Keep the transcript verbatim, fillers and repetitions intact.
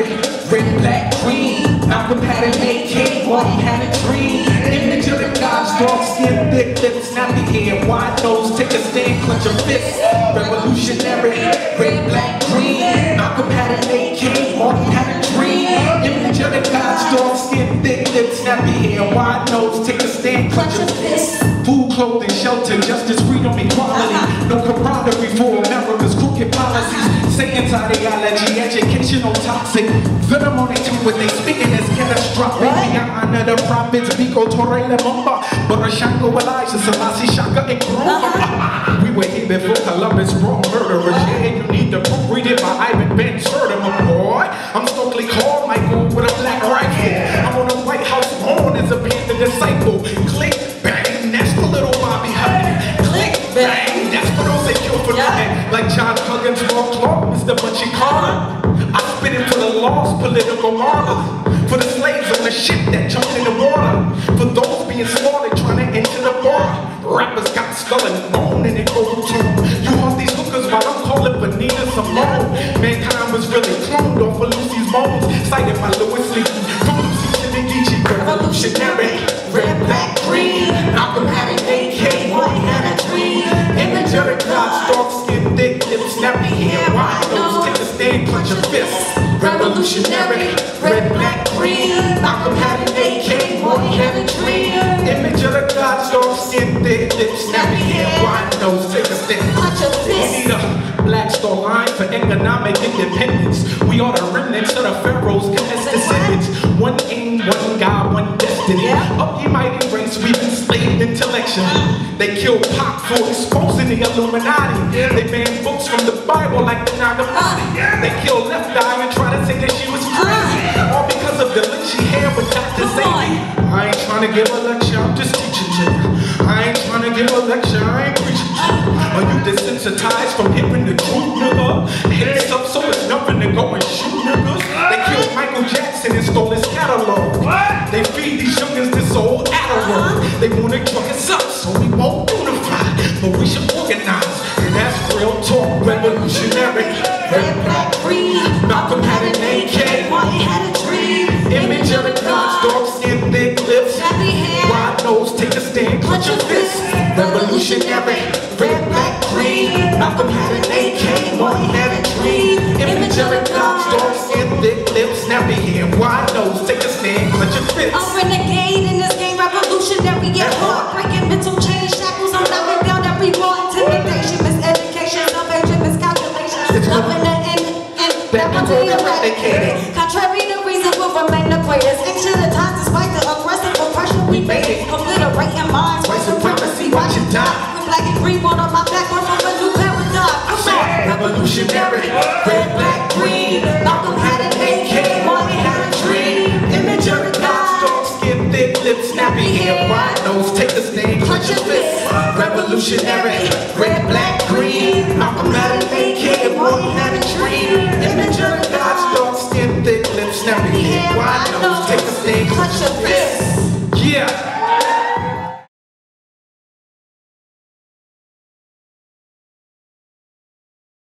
Revolutionary, red, black, green. Malcolm had an A K, Martin had a dream. Image of the gods, dark skin, thick lips, snappy hair, wide nose, take a stand, clench a fist. Revolutionary, red, black, green. Malcolm had an A K, Martin had a dream. Image of the gods, dark skin, thick lips, snappy hair, wide nose, take a stand, clench a fist. Food, clothing, shelter, justice, freedom, equality. No camaraderie for America's crooked policies. Say anti-ideology, educational toxic. Venom on their tongue, what they speaking is catastrophic. We honor the prophets, Biko, Torre, Lemumba, Barashango, Elijah, Selassie, Shaka, and Grumba. We were here before Columbus brought murderers. Yeah, you need to proof read it by Ivan Ben Serta, my boy. I'm Stokely called Michael with a black rifle. I'm on the White House lawn as a Panther disciple. Click, bang, that's for little Bobby Hutton. Click, bang, that's for those they kill for nothing. Like John Huggins, Mark Clark, Mister Bunchy Carter. I spit it for the lost political martyrs. For the slaves on the ship that jumped in the water. For those being slaughtered trying to enter the border. Rappers got skull and bone in it over too. You want these hookers while I'm calling for Nina Simone. Mankind was really cloned off of Lucy's bones. Cited by Louis Lee. From Lucy to the Geechee. Revolutionary, red, black, green. Malcolm had an A K, Martin had a dream. Image of the gods, dark skin, thick lips, snappy hair, wide nose, take a stand, clench a fist. Revolutionary, red, black, green. Malcolm had an A K, Martin had a dream. Image of the gods, dark skin, thick lips, snappy hair, wide nose, take a stand, clench a fist. We need a black star line for economic independence. We are the remnants of the pharaohs, cast descendants. One aim, one God, one destiny. Up ye mighty race, we've enslaved intellectually. They killed Pac for exposing the Illuminati. They banned books from the Bible like the Nag Hammadi. They killed Left Eye and tried to say that she was crazy. All because of the lynchy hair with Doctor Sadie. I ain't trying to give a lecture, I'm just teaching you. I ain't trying to give a lecture, I ain't preaching to you. Are you desensitized from hearing the truth, nigga? Heads up so it's nothing to go and shoot niggas. They killed Michael Jackson and stole his catalog. They feed these youngins this old Adderall. They wanna drug us up so we won't unify, but we should organize, and that's real talk. Revolutionary, red, black, green. Malcolm had an A K, Martin had a dream. Image of the gods, dark skin, thick lips, wide nose, take a stand, clench your fist. Revolutionary, red, black, green. Malcolm had an A K, Martin had a dream. Image of the gods, dark skin, thick lips, snappy hair, wide nose, take a stand, clench your fist. I'm renegade in this game, revolutionary at heart, breaking mental chain shackles. I'm knocking down every wall. Intimidation, miseducation, salvation, miscalculation. Loving the end and back to the eradicated. Contrary to reason, will remain the greatest. Ancient the times, despite the aggressive oppression we made it. Obliterating minds, white supremacy, watch it die. With black and green on my back, one from a new paradigm. I'm sorry. Revolutionary, red, black, green. Malcolm had an A K, Martin had a dream. Image of the gods, dark skin, thick lips, snappy hair, wide nose, take a stand, clench your fist. Revolutionary,